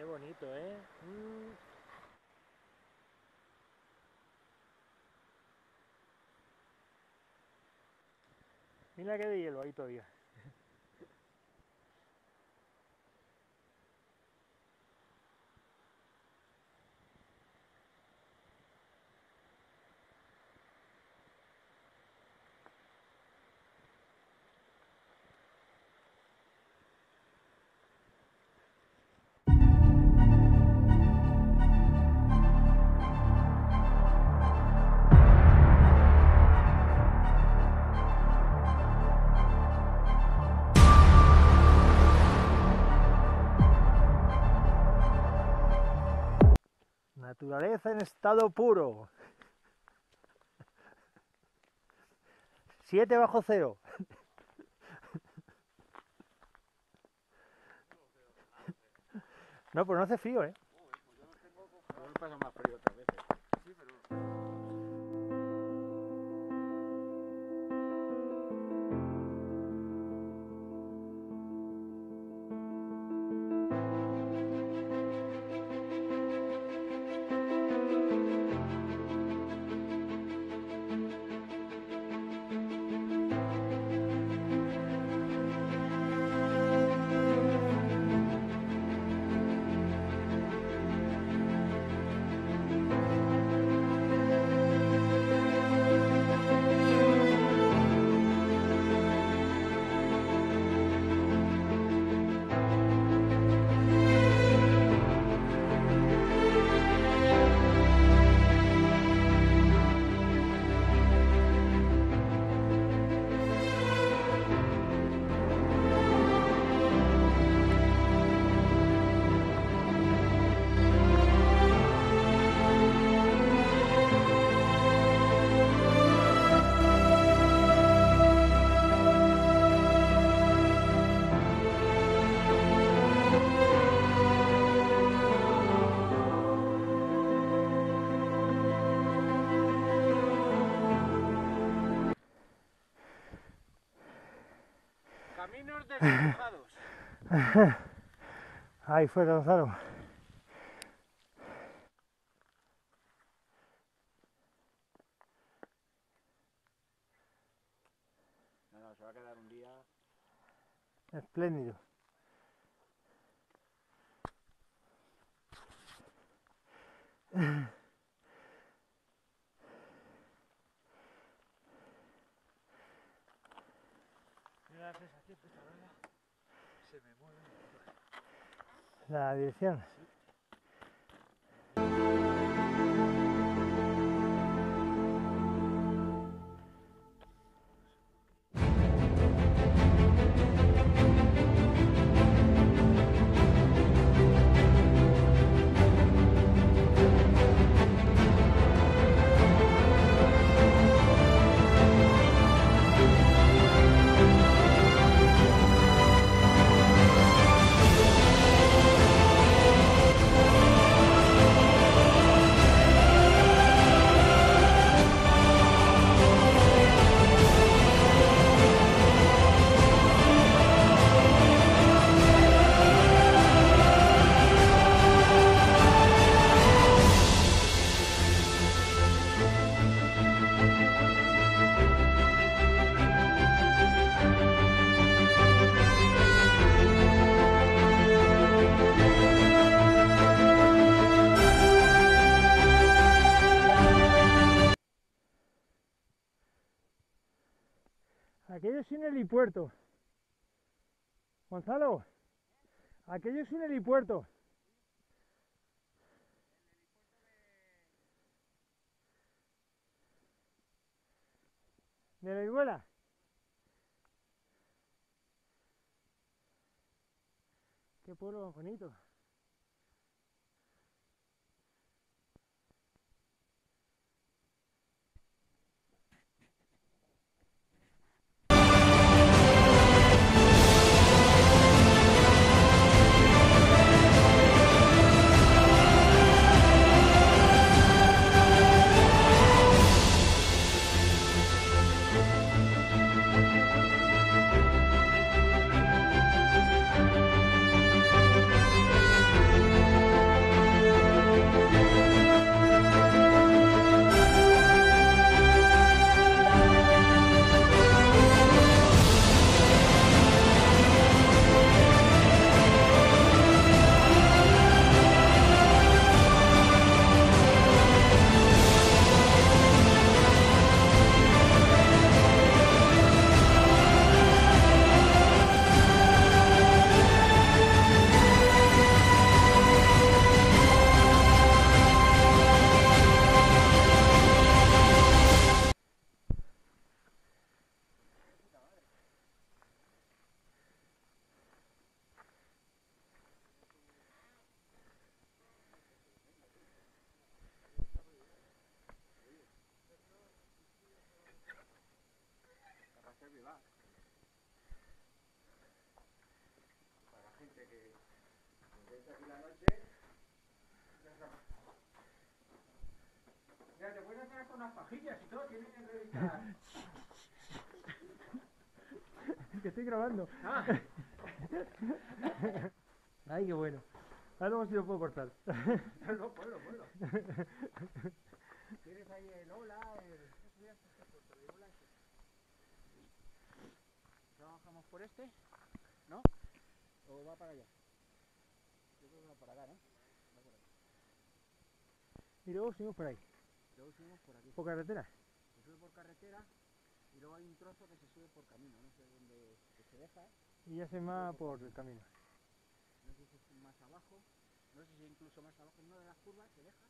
Qué bonito, ¿eh? Mira que de hielo ahí todavía. Naturaleza en estado puro. 7 bajo cero. No, pues no hace frío, ¿eh? No me pasa más frío otras veces. Sí, pero... Caminos desdibujados. Ahí fue Gonzalo. No, se va a quedar un día... Espléndido. Mira la sensación que esta rueda se me mueve. La dirección. Aquello es un helipuerto. Gonzalo, aquello es un helipuerto. ¿De la Vihuela? Qué pueblo más bonito. hasta unas pajillas y todo, tienen que revisar. Que estoy grabando. Ah. Ay, qué bueno. Ahora luego si lo puedo cortar. No, ponlo. Tienes ahí el hola, ¿Trabajamos por este? ¿No? ¿O va para allá? Yo creo que va para acá, ¿no? Va por aquí. Y luego subimos por ahí. Luego subimos por aquí. ¿Por carretera? Se sube por carretera y luego hay un trozo que se sube por camino, no sé dónde que se deja. Y ya se va por el camino. No sé si es más abajo, no sé si incluso más abajo en una de las curvas se deja.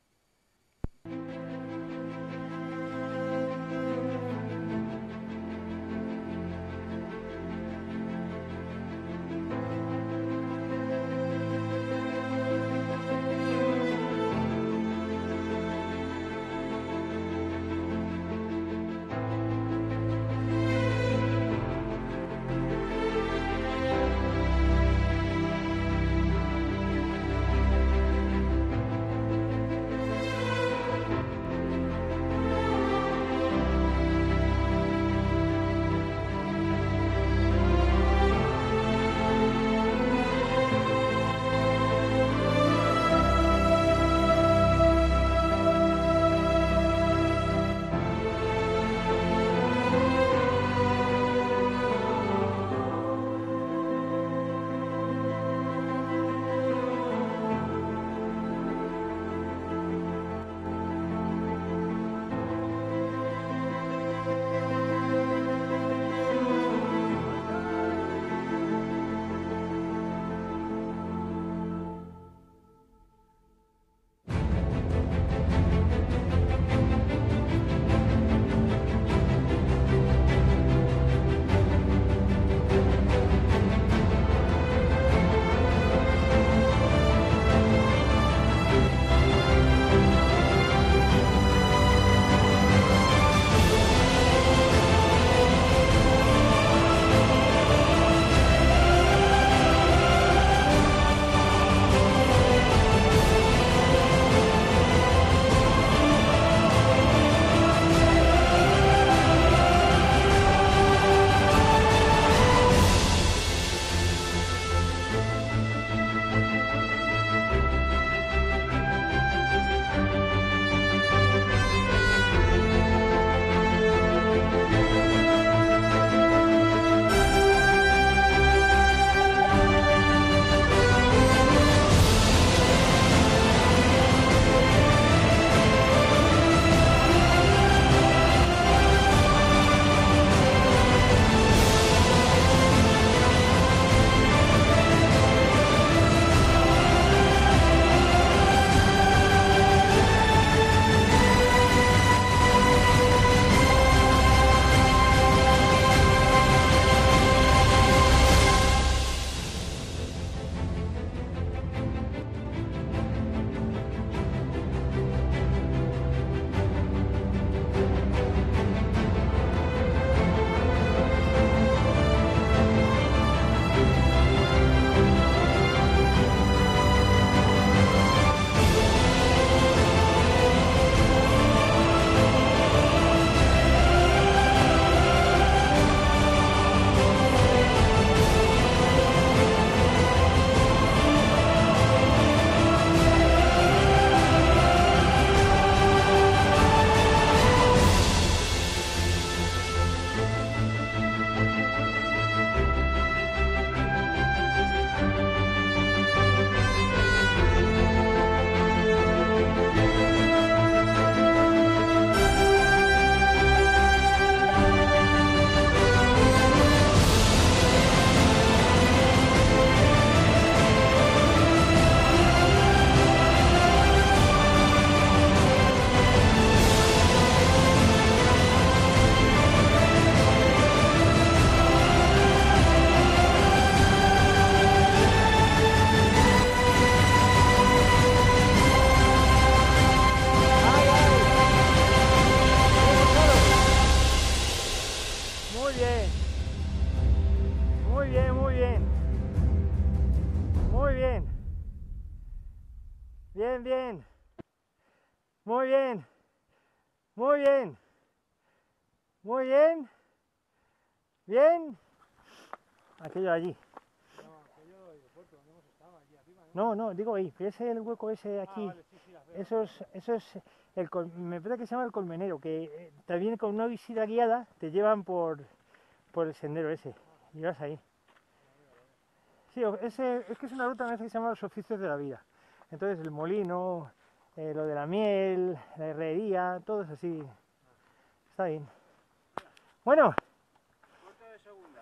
Bien, bien. Muy bien. Muy bien. Muy bien. Bien. Aquello allí. No, aquello del aeropuerto, donde hemos estado, allí arriba, ¿no? No, no, digo ahí. Que ese el hueco ese aquí. Vale, sí, las veo. Eso es me parece que se llama el colmenero, que también con una visita guiada te llevan por el sendero ese. Y vas ahí. Sí, es que es una ruta que se llama los oficios de la vida. Entonces el molino, lo de la miel, la herrería, todo es así. Está bien. Bueno. Puerto de segunda.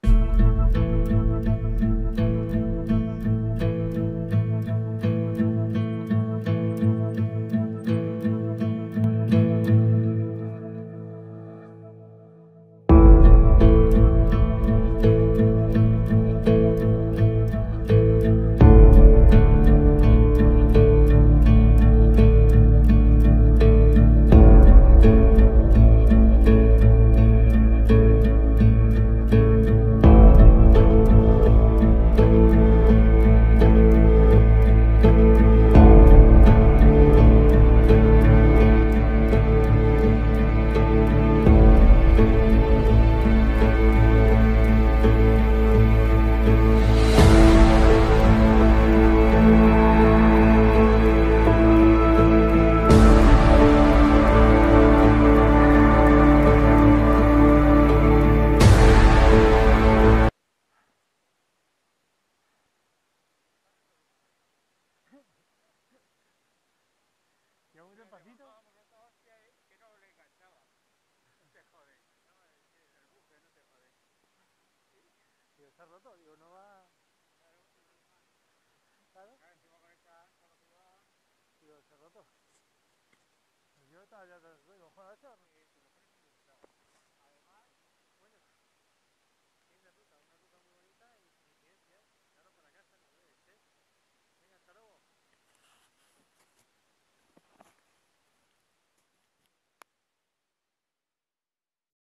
¿Ya muy despacito? Que no le enganchaba. No te jode. No, es que el buje no te jode. Digo, está roto, digo, no va. Claro, normal. Claro, Claro, encima con esta velocidad. digo, está roto.